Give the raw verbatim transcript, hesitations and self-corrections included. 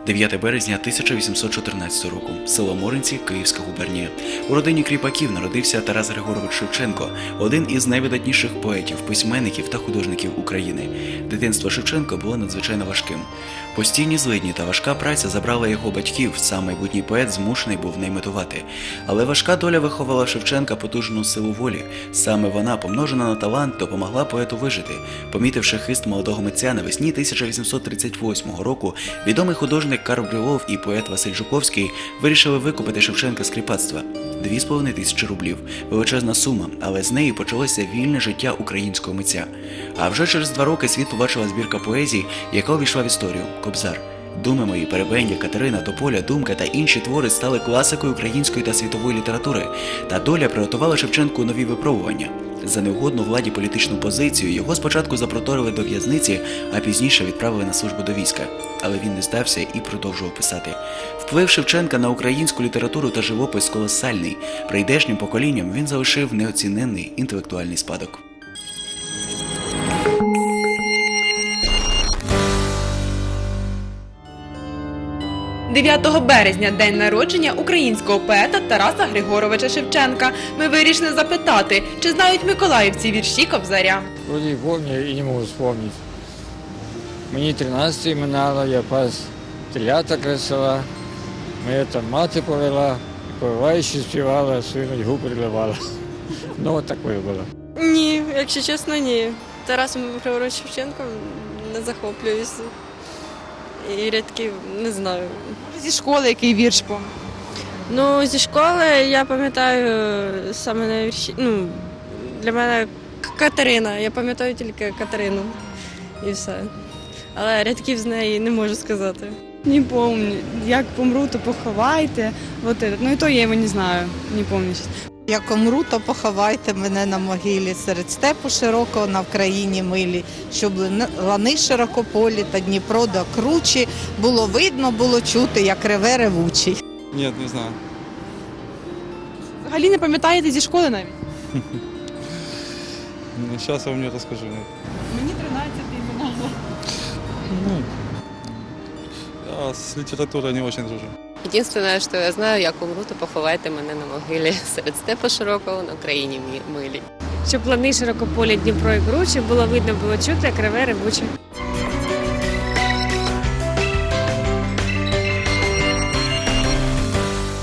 дев'яте березня тисяча вісімсот чотирнадцятого року. Село Моринці, Київська губернія. У родині кріпаків народився Тарас Григорович Шевченко, один із найвидатніших поетів, письменників та художників України. Дитинство Шевченка було надзвичайно важким. Постійні злидні та важка праця забрала його батьків, сам майбутній поет змушений був наймитувати. Але важка доля виховала Шевченка потужну силу волі. Саме вона, помножена на талант, допомогла поету вижити. Помітивши хист молодого митця, навесні тисяча вісімсот тридцять восьмого року відомий художник Карл Брюлов і поет Василь Жуковський вирішили викупити Шевченка з кріпацтва. Дві з половиною тисячі рублів. Величезна сума, але з неї почалося вільне життя українського митця. А вже через два роки світ побачила збірка поезії, яка увійшла в історію – Кобзар. Думи мої, Перебендя, Катерина, Тополя, Думка та інші твори стали класикою української та світової літератури. Та доля приготувала Шевченку нові випробування. За неугодну владі політичну позицію його спочатку запроторили до в'язниці, а пізніше відправили на службу до війська. Але він не здався і продовжував писати. Вплив Шевченка на українську літературу та живопис колосальний. Прийдешнім поколінням він залишив неоціненний інтелектуальний спадок. дев'ятого березня – день народження українського поета Тараса Григоровича Шевченка. Ми вирішили запитати, чи знають миколаївці вірші Кобзаря. Вроде и помню, и не могу вспомнить. Мені тринадцять минало, я пас телята красила, мене там мати повела, повиваючи співала, свою нудьгу приливала. Ну, от такое було. Ні, якщо чесно, ні. Тарасом Григоровичем Шевченком не захоплююся. І рядків не знаю. Зі школи який вірш помните? Ну, зі школи я пам'ятаю саме на вірші, ну, для мене К- Катерина, я пам'ятаю тільки Катерину і все. Але рядків з неї не можу сказати. Не помню. Як помру, то поховайте. Вот этот. Ну и то я его не знаю. Не помню сейчас. Як умру, то поховайте мене на могилі серед степу широкого на Вкраїні милі, щоб лани широкополі та Дніпро до кручі було видно, було чути, як реве ревучий. Ні, не знаю. Взагалі не пам'ятаєте зі школи навіть? Зараз я вам не розкажу. Мені тринадцять минало. Ну, я з літературою не дуже дружу. Єдине, що я знаю, як умру, то поховайте мене на могилі серед степу широкого на Україні милі. Щоб лани широкополі Дніпро і кручі було видно, було чути, як реве ревуче.